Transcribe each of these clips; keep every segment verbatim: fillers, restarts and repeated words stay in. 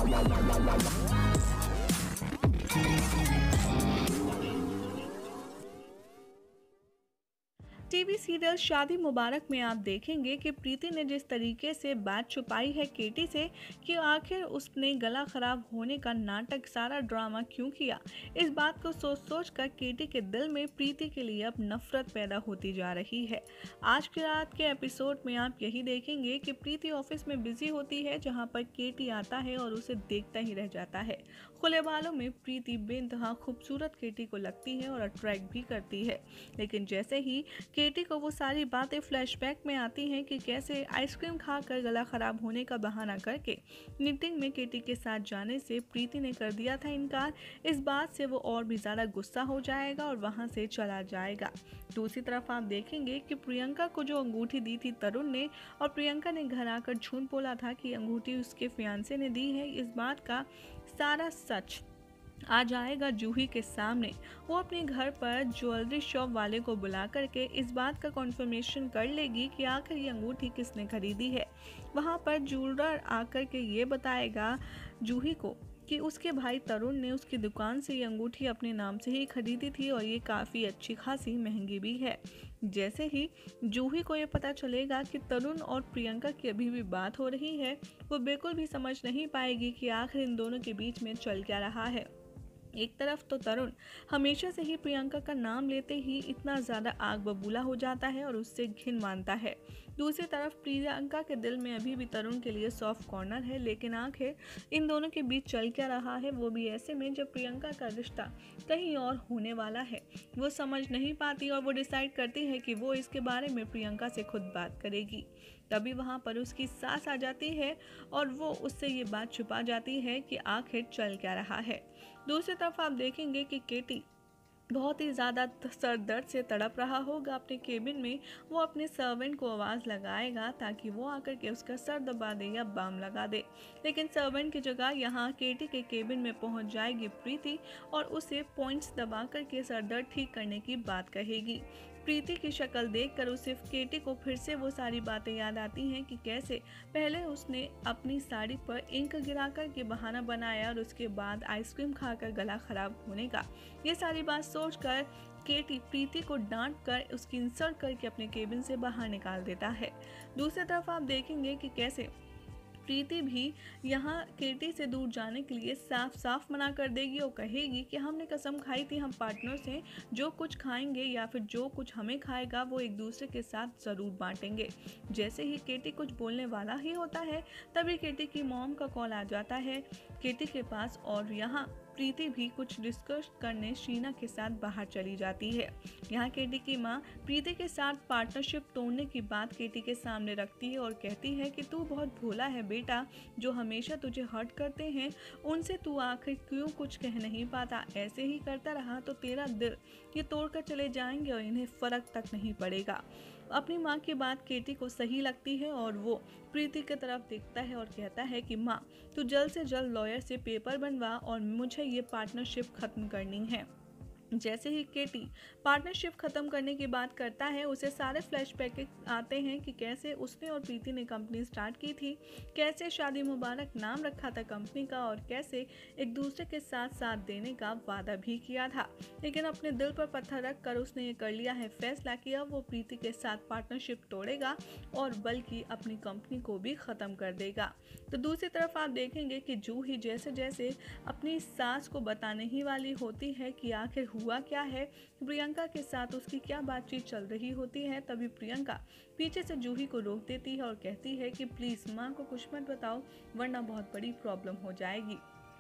TV serial शादी मुबारक में आप देखेंगे कि प्रीति ने जिस तरीके से बात छुपाई है केटी से कि आखिर उसने गला खराब होने का नाटक, सारा ड्रामा क्यों किया। इस बात को सोच सोच कर केटी के दिल में प्रीति के लिए अब नफरत पैदा होती जा रही है। आज की रात के एपिसोड में आप यही देखेंगे कि प्रीति ऑफिस में बिजी होती है, जहां पर केटी आता है और उसे देखता ही रह जाता है। खुले बालों में प्रीति बेइंतहा खूबसूरत केटी को लगती है और अट्रैक्ट भी करती है, लेकिन जैसे ही केटी को वो सारी बातें फ्लैशबैक में आती हैं कि कैसे आइसक्रीम खाकर गला खराब होने का बहाना करके मीटिंग में केटी के साथ जाने से प्रीति ने कर दिया था इनकार, इस बात से वो और भी ज़्यादा गुस्सा हो जाएगा और वहाँ से चला जाएगा। दूसरी तरफ आप देखेंगे कि प्रियंका को जो अंगूठी दी थी तरुण ने, और प्रियंका ने घर आकर झूठ बोला था कि अंगूठी उसके फियांसे ने दी है, इस बात का सारा सच आ जाएगा जूही के सामने। वो अपने घर पर ज्वेलरी शॉप वाले को बुला करके इस बात का कॉन्फर्मेशन कर लेगी कि आखिर ये अंगूठी किसने खरीदी है। वहाँ पर ज्वेलर आकर के ये बताएगा जूही को कि उसके भाई तरुण ने उसकी दुकान से ये अंगूठी अपने नाम से ही खरीदी थी और ये काफ़ी अच्छी खासी महंगी भी है। जैसे ही जूही को ये पता चलेगा कि तरुण और प्रियंका की अभी भी बात हो रही है, वो बिल्कुल भी समझ नहीं पाएगी कि आखिर इन दोनों के बीच में चल क्या रहा है। एक तरफ तो तरुण हमेशा से ही प्रियंका का नाम लेते ही इतना ज़्यादा आग बबूला हो जाता है और उससे घिन मानता है। दूसरी तरफ प्रियंका के दिल में अभी भी तरुण के लिए सॉफ्ट कॉर्नर है, लेकिन आखिर इन दोनों के बीच चल क्या रहा है, वो भी ऐसे में जब प्रियंका का रिश्ता कहीं और होने वाला है। वो समझ नहीं पाती और वो डिसाइड करती है कि वो इसके बारे में प्रियंका से खुद बात करेगी। तभी वहाँ पर उसकी सास आ जाती है और वो उससे ये बात छुपा जाती है कि आखिर चल क्या रहा है। दूसरी तरफ आप देखेंगे कि केटी बहुत ही ज़्यादा सर दर्द से तड़प रहा होगा अपने केबिन में। वो अपने सर्वेंट को आवाज़ लगाएगा ताकि वो आकर के उसका सर दबा दे या बाम लगा दे, लेकिन सर्वेंट की जगह यहाँ केटी के केबिन में पहुँच जाएगी प्रीति और उसे पॉइंट्स दबा करके सर दर्द ठीक करने की बात कहेगी। प्रीति की शक्ल देखकर उसे केटी को फिर से वो सारी बातें याद आती हैं कि कैसे पहले उसने अपनी साड़ी पर इंक गिराकर के बहाना बनाया और उसके बाद आइसक्रीम खाकर गला खराब होने का। ये सारी बात सोचकर केटी प्रीति को डांट कर उसकी इंसल्ट करके अपने केबिन से बाहर निकाल देता है। दूसरी तरफ आप देखेंगे कि कैसे प्रीति भी यहाँ केटी से दूर जाने के लिए साफ साफ मना कर देगी और कहेगी कि हमने कसम खाई थी हम पार्टनर से जो कुछ खाएंगे या फिर जो कुछ हमें खाएगा वो एक दूसरे के साथ ज़रूर बांटेंगे। जैसे ही केटी कुछ बोलने वाला ही होता है तभी केटी की मॉम का कॉल आ जाता है केटी के पास और यहाँ प्रीति भी कुछ डिस्कस करने शीना के साथ बाहर चली जाती है। यहाँ केटी की माँ प्रीति के साथ पार्टनरशिप तोड़ने की बात केटी के सामने रखती है और कहती है कि तू बहुत भोला है बेटा, जो हमेशा तुझे हर्ट करते हैं उनसे तू आखिर क्यों कुछ कह नहीं पाता। ऐसे ही करता रहा तो तेरा दिल ये तोड़कर चले जाएंगे और इन्हें फर्क तक नहीं पड़ेगा। अपनी माँ की बात केटी को सही लगती है और वो प्रीति की तरफ देखता है और कहता है कि माँ तू जल्द से जल्द लॉयर से पेपर बनवा और मुझे ये पार्टनरशिप ख़त्म करनी है। जैसे ही केटी पार्टनरशिप ख़त्म करने की बात करता है उसे सारे फ्लैशबैक आते हैं कि कैसे उसने और प्रीति ने कंपनी स्टार्ट की थी, कैसे शादी मुबारक नाम रखा था कंपनी का और कैसे एक दूसरे के साथ साथ देने का वादा भी किया था। लेकिन अपने दिल पर पत्थर रख कर उसने ये कर लिया है फैसला कि अब वो प्रीति के साथ पार्टनरशिप तोड़ेगा और बल्कि अपनी कंपनी को भी ख़त्म कर देगा। तो दूसरी तरफ आप देखेंगे कि जूही जैसे जैसे अपनी सास को बताने ही वाली होती है कि आखिर हुआ क्या है, प्रियंका के साथ उसकी क्या बातचीत चल रही होती है, तभी प्रियंका पीछे से जूही को रोक देती है और कहती है कि प्लीज़ माँ को कुछ मत बताओ वरना बहुत बड़ी प्रॉब्लम हो जाएगी।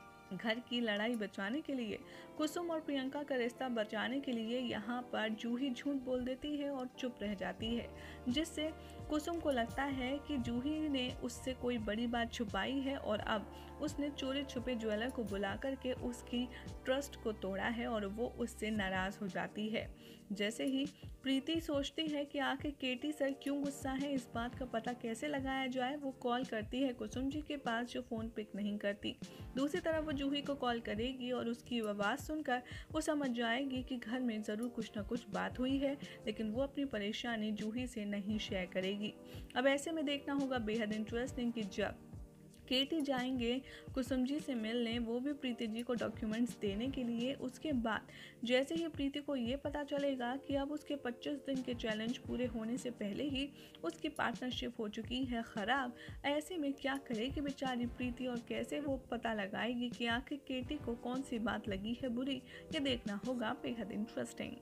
घर की लड़ाई बचाने के लिए, कुसुम और प्रियंका का रिश्ता बचाने के लिए यहाँ पर जूही झूठ बोल देती है और चुप रह जाती है, जिससे कुसुम को लगता है कि जूही ने उससे कोई बड़ी बात छुपाई है और अब उसने चोरी छुपे ज्वेलर को बुला करके उसकी ट्रस्ट को तोड़ा है और वो उससे नाराज़ हो जाती है। जैसे ही प्रीति सोचती है कि आखिर केटी सर क्यों गुस्सा है, इस बात का पता कैसे लगाया जाए, वो कॉल करती है कुसुम जी के पास जो फ़ोन पिक नहीं करती। दूसरी तरफ वो जूही को कॉल करेगी और उसकी आवाज़ सुनकर वो समझ जाएगी कि घर में ज़रूर कुछ ना कुछ बात हुई है, लेकिन वो अपनी परेशानी जूही से नहीं शेयर करेगी। अब ऐसे में देखना होगा बेहद इंटरेस्टिंग कि जब केटी जाएंगे कुसुम जी से मिलने, वो भी प्रीति जी को डॉक्यूमेंट्स देने के लिए। उसके बाद जैसे ही प्रीति को ये पता चलेगा कि अब उसके पच्चीस दिन के चैलेंज पूरे होने से पहले ही उसकी पार्टनरशिप हो चुकी है ख़राब, ऐसे में क्या करेगी बेचारी प्रीति और कैसे वो पता लगाएगी कि आखिर केटी को कौन सी बात लगी है बुरी, ये देखना होगा बेहद interesting.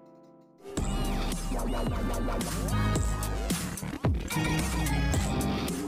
Wow, wow, wow, wow, wow, wow.